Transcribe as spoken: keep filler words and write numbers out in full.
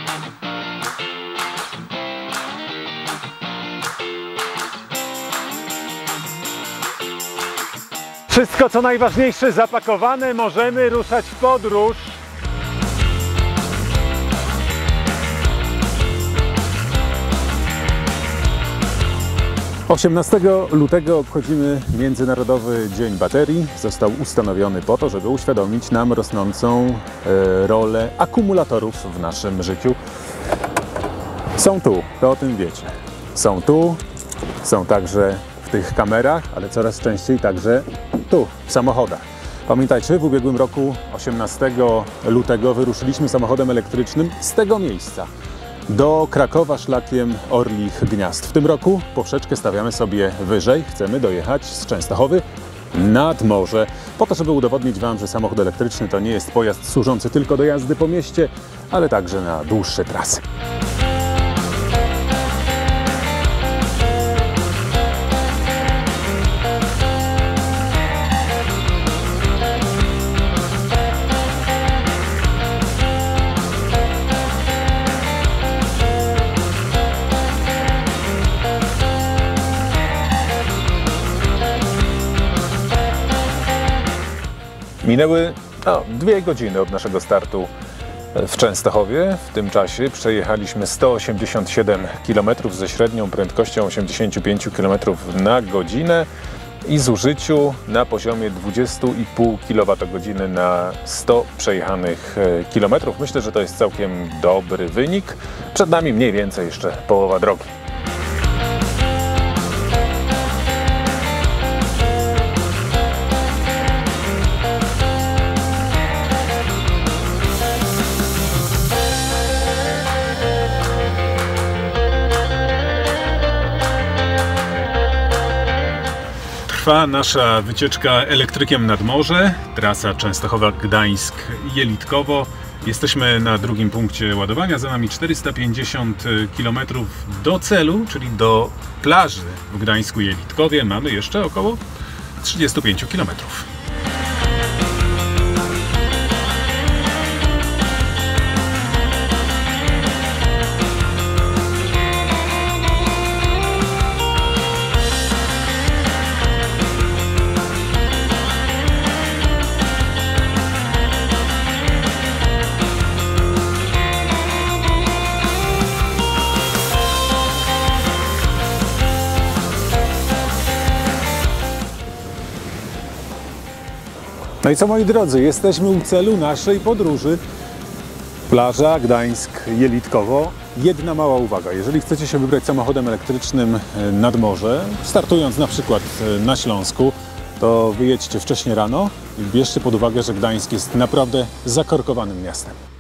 Wszystko co najważniejsze zapakowane, możemy ruszać w podróż. osiemnastego lutego obchodzimy Międzynarodowy Dzień Baterii. Został ustanowiony po to, żeby uświadomić nam rosnącą e, rolę akumulatorów w naszym życiu. Są tu, to o tym wiecie. Są tu, są także w tych kamerach, ale coraz częściej także tu, w samochodach. Pamiętajcie, w ubiegłym roku, osiemnastego lutego, wyruszyliśmy samochodem elektrycznym z tego miejsca do Krakowa szlakiem Orlich Gniazd. W tym roku poprzeczkę stawiamy sobie wyżej. Chcemy dojechać z Częstochowy nad morze, po to, żeby udowodnić Wam, że samochód elektryczny to nie jest pojazd służący tylko do jazdy po mieście, ale także na dłuższe trasy. Minęły no, dwie godziny od naszego startu w Częstochowie. W tym czasie przejechaliśmy sto osiemdziesiąt siedem kilometrów ze średnią prędkością osiemdziesiąt pięć kilometrów na godzinę i zużyciu na poziomie dwadzieścia i pół kilowatogodziny na sto przejechanych kilometrów. Myślę, że to jest całkiem dobry wynik. Przed nami mniej więcej jeszcze połowa drogi. Trwa nasza wycieczka elektrykiem nad morze, trasa Częstochowa-Gdańsk-Jelitkowo. Jesteśmy na drugim punkcie ładowania, za nami czterysta pięćdziesiąt kilometrów do celu, czyli do plaży w Gdańsku-Jelitkowie. Mamy jeszcze około trzydzieści pięć kilometrów. No i co, moi drodzy, jesteśmy u celu naszej podróży. Plaża Gdańsk-Jelitkowo. Jedna mała uwaga, jeżeli chcecie się wybrać samochodem elektrycznym nad morze, startując na przykład na Śląsku, to wyjedźcie wcześnie rano i bierzcie pod uwagę, że Gdańsk jest naprawdę zakorkowanym miastem.